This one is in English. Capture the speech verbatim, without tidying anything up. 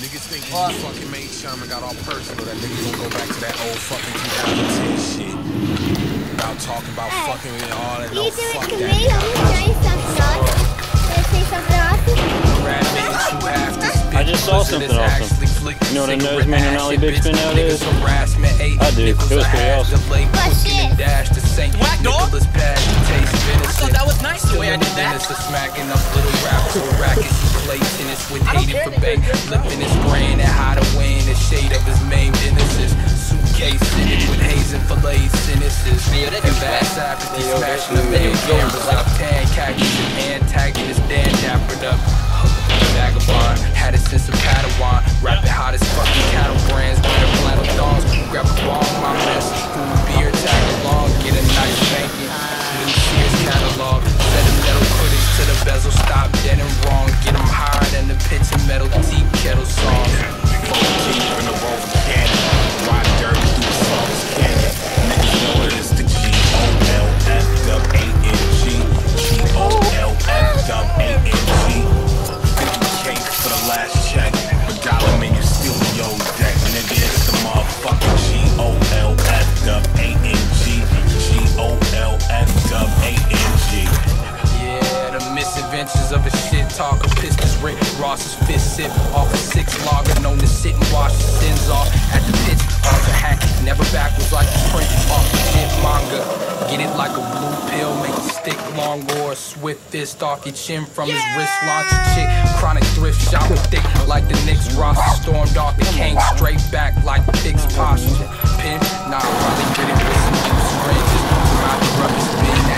Niggas think he fucking made Sherman got all personal. That nigga gonna go back to that old fucking two thousand ten shit. About talking about hey, fucking and all that. No, fuck that. Me? I just saw something awesome. You know what a nose man and ollie big spin out is? I do. It was pretty awesome. What shit? Whack dog? I thought that was nice the way I did that. Smacking up little raps or rackets. Play tennis with hating for bait. Flipping his brain and how to win the shade of his main businesses. Suitcase in it with haze and fillets, cynicism. And bass apathy, smashing the main cameras up. Tan khakis and antagonist, Dan dappered up. Vagabond, had a sense of Padawan. Rapping hot as fucking cattle brands. Wear flannel thongs, grab a ball in my mess. Food, beer, tag along, get a nice banking. New Sears catalog. Set a metal critics to the bezel, stop dead and wrong. Get them higher than the pits and metal tea kettle songs. Fuck keep in the road from Canyon. Ride dirty through the Forest Canyon. Niggas know that it's the G O L F W A N G. G O L F W A N G. For the last check, but dollar man, you still be on deck, nigga. It's the motherfucking G O L F W A N G. G O L F W A N G. Yeah, the misadventures of a shit talker. Pistons Rick Ross's fist sip off a six logger, known to sit and wash the sins off at the pitch. Off the hack, never backwards like a print off the shit manga. Get it like a blue pill, make it stick long or a swift fist off your chin from his wrist. Launch a chick, chronic thrift shop with thick like the Knicks roster. Stormed off and came straight back like Dick's posture. Pin, nah, probably get it with some juice. Ranges, out the rubber spin.